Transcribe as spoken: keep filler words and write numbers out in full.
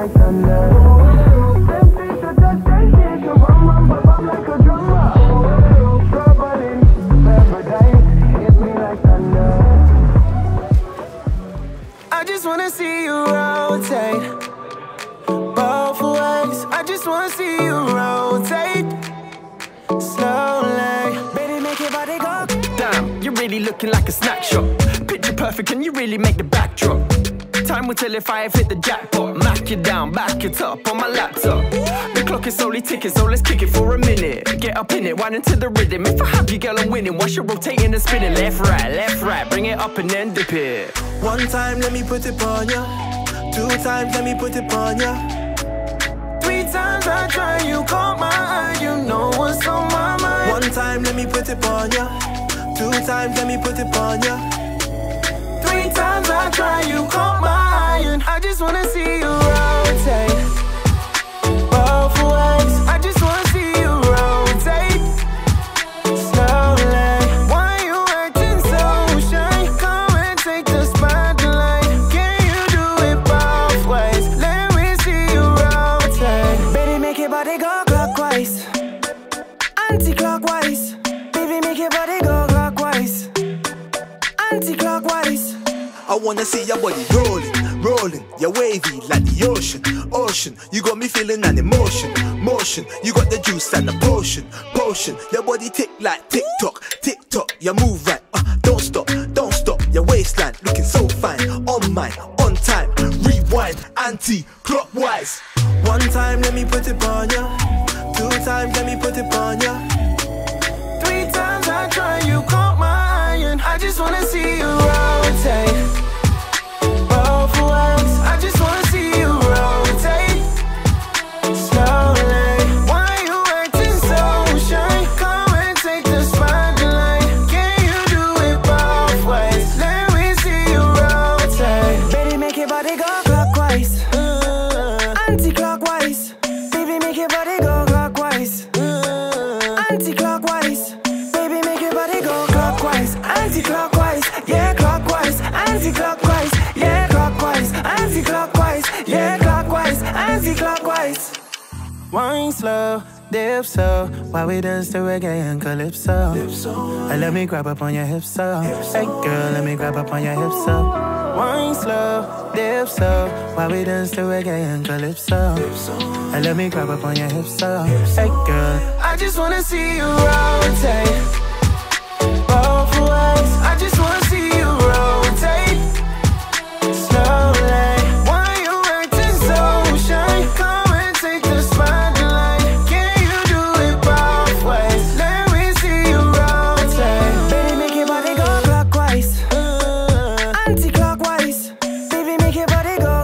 like thunder. Them feet are just shaking, so rum rum bum bum like a drummer. Trouble in paradise, hit me like thunder. I just wanna see you rotate both ways. I just wanna see you rotate slowly. Baby, make your body go. Damn, you're really looking like a snack shop. Picture perfect, can you really make the backdrop? Time will tell if I have hit the jackpot. Mac it down, back it up on my laptop. The clock is slowly ticking, so let's kick it for a minute. Get up in it, wind into the rhythm. If I have you, girl, I'm winning. Watch you rotating and spinning. Left, right, left, right. Bring it up and then dip it. One time, let me put it on ya. Two times, let me put it on ya. Three times I try, you caught my eye. You know what's on my mind. One time, let me put it on ya. Two times, let me put it on ya. Three times I try, you caught my eye. And I just wanna see you rotate both ways. I just wanna see you rotate slowly. Why you acting so shy? Come and take the spotlight. Can you do it both ways? Let me see you rotate. Baby, make your body go clockwise, anti-clockwise. Baby, make your body go clockwise, anti-clockwise. I wanna see your body rolling, rolling. You're wavy like the ocean, ocean. You got me feeling an emotion, motion. You got the juice and the potion, potion. Your body tick like tick-tock, tick-tock. You move right, uh, don't stop, don't stop. Your waistline looking so fine, on mine, on time. Rewind, anti-clockwise. One time, let me put it on ya. Two times, let me put it on ya. Three times I try, you caught my eye. And I just wanna see you rotate both ways. I just wanna see you rotate slowly. Why you acting so shy? Come and take the spotlight. Can you do it both ways? Let me see you rotate. Baby, make your body go clockwise, uh, anti-clockwise. Baby, make your body go clockwise, uh, anti-clockwise. Baby, make your body go clockwise, anti-clockwise. Yeah, clockwise, anti-clockwise. Yeah, clockwise, anti-clockwise. Yeah, clockwise, anti-clockwise. Wine slow, dip so. While we dance to reggae and calypso. And let me grab up on your hips so. Hey girl, let me grab up on your hips so. Wine slow, dip so. While we dance to reggae and calypso. And let me grab up on your hips so. Hey girl, I just wanna see you rotate both ways. I just wanna see you rotate slowly. Why you acting so shy? Come and take the spotlight. Can you do it both ways? Let me see you rotate. Baby, make your body go clockwise, uh, anti-clockwise. Baby, make your body go